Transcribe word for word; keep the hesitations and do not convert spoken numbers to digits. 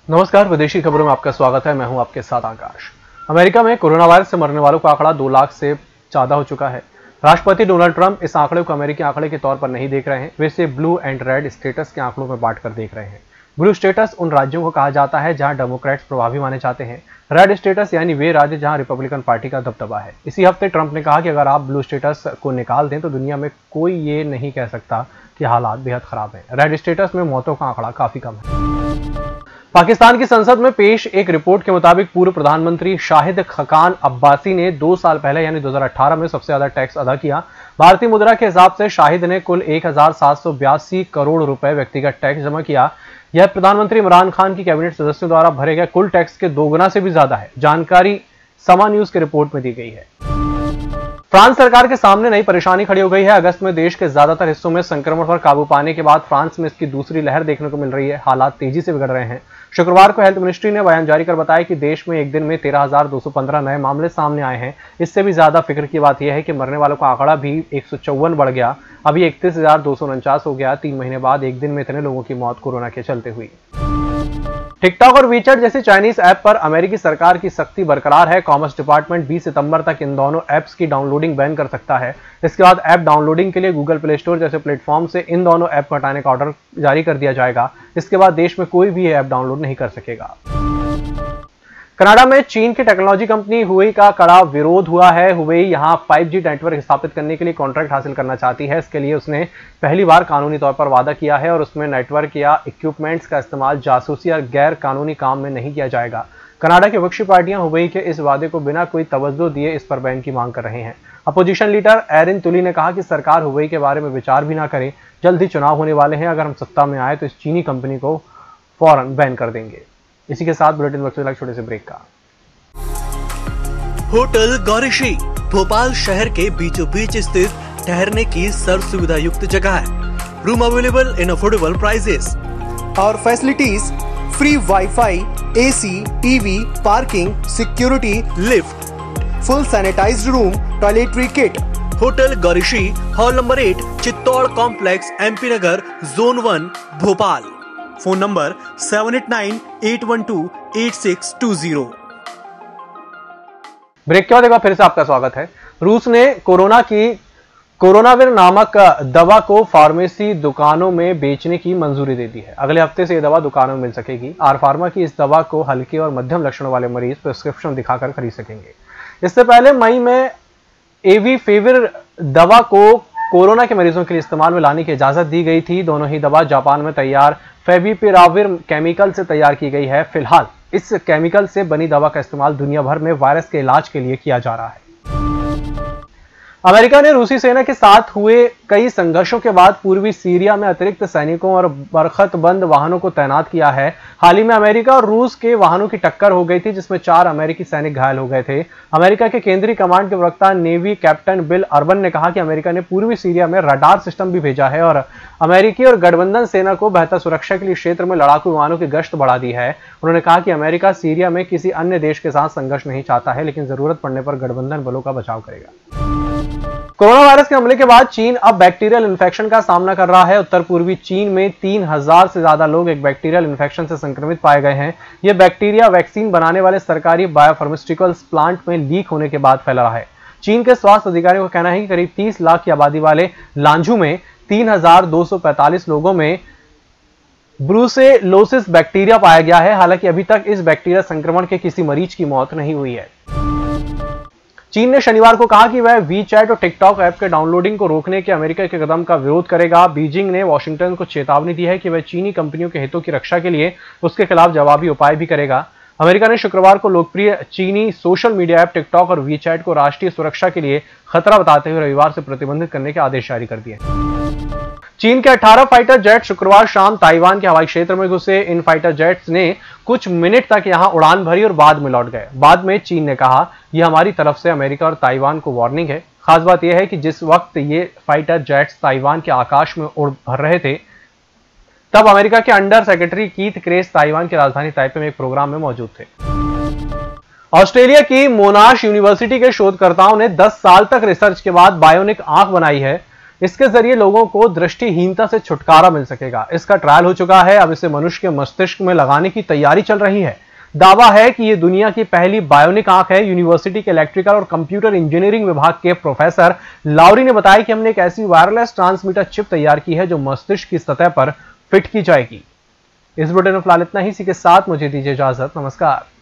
नमस्कार, विदेशी खबरों में आपका स्वागत है। मैं हूं आपके साथ आकाश। अमेरिका में कोरोना वायरस से मरने वालों का आंकड़ा दो लाख से ज्यादा हो चुका है। राष्ट्रपति डोनाल्ड ट्रंप इस आंकड़े को अमेरिकी आंकड़े के तौर पर नहीं देख रहे हैं, वे इसे ब्लू एंड रेड स्टेटस के आंकड़ों में बांटकर देख रहे हैं। ब्लू स्टेटस उन राज्यों को कहा जाता है जहां डेमोक्रेट्स प्रभावी माने जाते हैं। रेड स्टेटस यानी वे राज्य जहां रिपब्लिकन पार्टी का दबदबा है। इसी हफ्ते ट्रंप ने कहा कि अगर आप ब्लू स्टेटस को निकाल दें तो दुनिया में कोई ये नहीं कह सकता कि हालात बेहद खराब हैं। रेड स्टेटस में मौतों का आंकड़ा काफी कम है। पाकिस्तान की संसद में पेश एक रिपोर्ट के मुताबिक पूर्व प्रधानमंत्री शाहिद खकान अब्बासी ने दो साल पहले यानी दो हज़ार अठारह में सबसे ज्यादा टैक्स अदा किया। भारतीय मुद्रा के हिसाब से शाहिद ने कुल एक हजार सात सौ बयासी करोड़ रुपए व्यक्तिगत टैक्स जमा किया। यह प्रधानमंत्री इमरान खान की कैबिनेट सदस्यों द्वारा भरे गए कुल टैक्स के दोगुना से भी ज्यादा है। जानकारी समा न्यूज के रिपोर्ट में दी गई है। फ्रांस सरकार के सामने नई परेशानी खड़ी हो गई है। अगस्त में देश के ज्यादातर हिस्सों में संक्रमण पर काबू पाने के बाद फ्रांस में इसकी दूसरी लहर देखने को मिल रही है। हालात तेजी से बिगड़ रहे हैं। शुक्रवार को हेल्थ मिनिस्ट्री ने बयान जारी कर बताया कि देश में एक दिन में तेरह हजार दो सौ पंद्रह नए मामले सामने आए हैं। इससे भी ज्यादा फिक्र की बात यह है कि मरने वालों का आंकड़ा भी एक सौ चौवन बढ़ गया, अभी इकतीस हजार दो सौ उनचास हो गया। तीन महीने बाद एक दिन में इतने लोगों की मौत कोरोना के चलते हुई। टिकटॉक और वीचैट जैसी चाइनीज ऐप पर अमेरिकी सरकार की सख्ती बरकरार है। कॉमर्स डिपार्टमेंट बीस सितंबर तक इन दोनों ऐप्स की डाउनलोडिंग बैन कर सकता है। इसके बाद ऐप डाउनलोडिंग के लिए गूगल प्ले स्टोर जैसे प्लेटफॉर्म से इन दोनों ऐप को हटाने का ऑर्डर जारी कर दिया जाएगा। इसके बाद देश में कोई भी ऐप डाउनलोड नहीं कर सकेगा। कनाडा में चीन की टेक्नोलॉजी कंपनी हुवेई का कड़ा विरोध हुआ है। हुवेई यहां फाइव जी नेटवर्क स्थापित करने के लिए कॉन्ट्रैक्ट हासिल करना चाहती है। इसके लिए उसने पहली बार कानूनी तौर पर वादा किया है और उसमें नेटवर्क या इक्विपमेंट्स का इस्तेमाल जासूसी या गैर कानूनी काम में नहीं किया जाएगा। कनाडा की विपक्षी पार्टियां हुवेई के इस वादे को बिना कोई तवज्जो दिए इस पर बैन की मांग कर रहे हैं। अपोजिशन लीडर एरिन तुली ने कहा कि सरकार हुवेई के बारे में विचार भी ना करे। जल्द ही चुनाव होने वाले हैं। अगर हम सत्ता में आए तो इस चीनी कंपनी को फौरन बैन कर देंगे। इसी के साथ बुलेटिन वक्त लग छोटे से ब्रेक का। होटल गौरीशी भोपाल शहर के बीचों बीच स्थित ठहरने की सर्व सुविधा युक्त जगह है। Room available in affordable prices और facilities free wifi, AC, TV, parking, security, lift, full sanitised room, toiletry kit. Hotel Gaurishi, hall number eight, Chittor complex, MP Nagar, zone one, Bhopal. Phone number seven eight nine eight one two eight six two zero. Break के बाद एक बार फिर से आपका स्वागत है। रूस ने कोरोना की कोरोनाविर नामक दवा को फार्मेसी दुकानों में बेचने की मंजूरी दे दी है। अगले हफ्ते से यह दवा दुकानों में मिल सकेगी। आर फार्मा की इस दवा को हल्के और मध्यम लक्षणों वाले मरीज प्रिस्क्रिप्शन दिखाकर खरीद सकेंगे। इससे पहले मई में एवीफेविर दवा को कोरोना के मरीजों के लिए इस्तेमाल में लाने की इजाजत दी गई थी। दोनों ही दवा जापान में तैयार फेविपिराविर केमिकल से तैयार की गई है। फिलहाल इस केमिकल से बनी दवा का इस्तेमाल दुनिया भर में वायरस के इलाज के लिए किया जा रहा है। अमेरिका ने रूसी सेना के साथ हुए कई संघर्षों के बाद पूर्वी सीरिया में अतिरिक्त सैनिकों और बरखतबंद वाहनों को तैनात किया है। हाल ही में अमेरिका और रूस के वाहनों की टक्कर हो गई थी जिसमें चार अमेरिकी सैनिक घायल हो गए थे। अमेरिका के केंद्रीय कमांड के प्रवक्ता नेवी कैप्टन बिल अर्बन ने कहा कि अमेरिका ने पूर्वी सीरिया में रडार सिस्टम भी भेजा है और अमेरिकी और गठबंधन सेना को बेहतर सुरक्षा के लिए क्षेत्र में लड़ाकू विमानों की गश्त बढ़ा दी है। उन्होंने कहा कि अमेरिका सीरिया में किसी अन्य देश के साथ संघर्ष नहीं चाहता है, लेकिन जरूरत पड़ने पर गठबंधन बलों का बचाव करेगा। कोरोना वायरस के हमले के बाद चीन अब बैक्टीरियल इन्फेक्शन का सामना कर रहा है। उत्तर पूर्वी चीन में तीन हजार से ज्यादा लोग एक बैक्टीरियल इन्फेक्शन से संक्रमित पाए गए हैं। यह बैक्टीरिया वैक्सीन बनाने वाले सरकारी बायोफार्मास्यूटिकल्स प्लांट में लीक होने के बाद फैला है। चीन के स्वास्थ्य अधिकारियों का कहना है कि करीब तीस लाख की आबादी वाले लांझू में तीन हजार दो सौ पैंतालीस लोगों में ब्रूसेलोसिस बैक्टीरिया पाया गया है। हालांकि अभी तक इस बैक्टीरिया संक्रमण के किसी मरीज की मौत नहीं हुई है। चीन ने शनिवार को कहा कि वह वीचैट और टिकटॉक ऐप के डाउनलोडिंग को रोकने के अमेरिका के कदम का विरोध करेगा। बीजिंग ने वॉशिंगटन को चेतावनी दी है कि वह चीनी कंपनियों के हितों की रक्षा के लिए उसके खिलाफ जवाबी उपाय भी करेगा। अमेरिका ने शुक्रवार को लोकप्रिय चीनी सोशल मीडिया ऐप टिकटॉक और वीचैट को राष्ट्रीय सुरक्षा के लिए खतरा बताते हुए रविवार से प्रतिबंधित करने के आदेश जारी कर दिए। चीन के अठारह फाइटर जेट शुक्रवार शाम ताइवान के हवाई क्षेत्र में घुसे। इन फाइटर जेट्स ने कुछ मिनट तक यहां उड़ान भरी और बाद में लौट गए। बाद में चीन ने कहा, यह हमारी तरफ से अमेरिका और ताइवान को वार्निंग है। खास बात यह है कि जिस वक्त ये फाइटर जेट्स ताइवान के आकाश में उड़ भर रहे थे तब अमेरिका के under secretary Keith Krach Taiwan की राजधानी ताइपे में एक प्रोग्राम में मौजूद थे। ऑस्ट्रेलिया की मोनाश यूनिवर्सिटी के शोधकर्ताओं ने दस साल तक रिसर्च के बाद बायोनिक आंख बनाई है। इसके जरिए लोगों को दृष्टिहीनता से छुटकारा मिल सकेगा। इसका ट्रायल हो चुका है, अब इसे मनुष्य के मस्तिष्क में लगाने की तैयारी चल रही है। दावा है कि यह दुनिया की पहली बायोनिक आंख है। यूनिवर्सिटी के इलेक्ट्रिकल और कंप्यूटर इंजीनियरिंग विभाग के प्रोफेसर लाउरी ने बताया कि हमने एक ऐसी वायरलेस ट्रांसमीटर चिप तैयार की है जो मस्तिष्क की सतह पर फिट की जाएगी। इस बुलेटिन में फिलहाल इतना ही। इसी के साथ मुझे दीजिए इजाजत। नमस्कार।